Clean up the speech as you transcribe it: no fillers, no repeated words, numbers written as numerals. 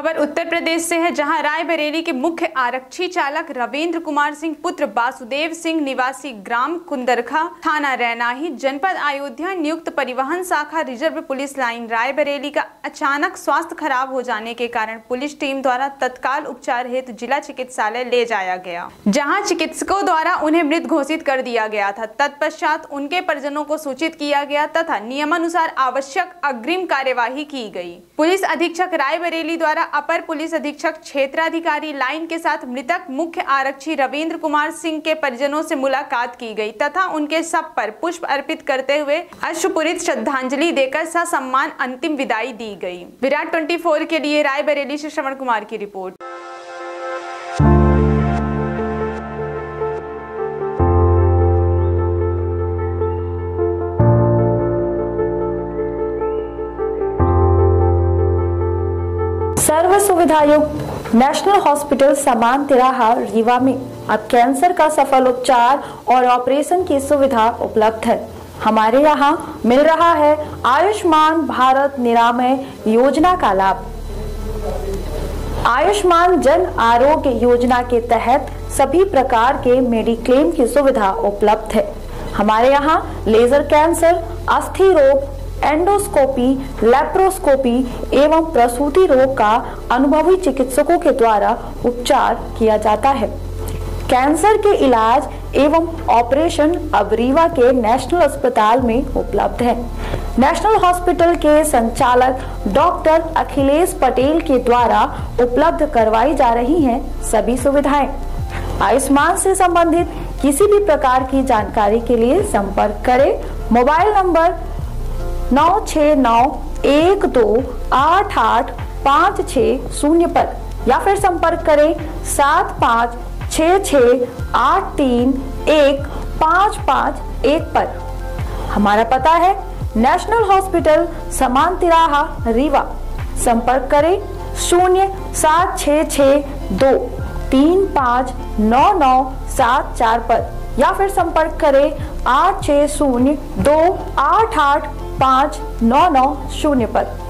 खबर उत्तर प्रदेश से है, जहां रायबरेली के मुख्य आरक्षी चालक रविंद्र कुमार सिंह पुत्र वासुदेव सिंह निवासी ग्राम कुंदरखा थाना रैनाही जनपद अयोध्या नियुक्त परिवहन शाखा रिजर्व पुलिस लाइन रायबरेली का अचानक स्वास्थ्य खराब हो जाने के कारण पुलिस टीम द्वारा तत्काल उपचार हेतु जिला चिकित्सालय ले जाया गया, जहां चिकित्सकों द्वारा उन्हें मृत घोषित कर दिया गया था। तत्पश्चात उनके परिजनों को सूचित किया गया तथा नियमानुसार आवश्यक अग्रिम कार्यवाही की गई। पुलिस अधीक्षक रायबरेली द्वारा अपर पुलिस अधीक्षक क्षेत्राधिकारी लाइन के साथ मृतक मुख्य आरक्षी रविंद्र कुमार सिंह के परिजनों से मुलाकात की गई तथा उनके शव पर पुष्प अर्पित करते हुए अश्रुपूरित श्रद्धांजलि देकर ससम्मान अंतिम विदाई दी गई। विराट 24 के लिए रायबरेली से श्रवण कुमार की रिपोर्ट। सर्व सुविधा युक्त नेशनल हॉस्पिटल समान तिराहा रीवा में अब कैंसर का सफल उपचार और ऑपरेशन की सुविधा उपलब्ध है। हमारे यहाँ मिल रहा है आयुष्मान भारत निरामय योजना का लाभ। आयुष्मान जन आरोग्य योजना के तहत सभी प्रकार के मेडिक्लेम की सुविधा उपलब्ध है। हमारे यहाँ लेजर कैंसर, अस्थि रोग, एंडोस्कोपी, लेप्रोस्कोपी एवं प्रसूति रोग का अनुभवी चिकित्सकों के द्वारा उपचार किया जाता है। कैंसर के इलाज एवं ऑपरेशन अब रीवा के नेशनल अस्पताल में उपलब्ध है। नेशनल हॉस्पिटल के संचालक डॉक्टर अखिलेश पटेल के द्वारा उपलब्ध करवाई जा रही हैं सभी सुविधाएं। आयुष्मान से संबंधित किसी भी प्रकार की जानकारी के लिए संपर्क करें मोबाइल नंबर 9691288560 पर या फिर संपर्क करें 7566831551 पर। हमारा पता है नेशनल हॉस्पिटल समान तिराहा रीवा। संपर्क करें 07662359974 पर या फिर संपर्क करें 8602885990 पर।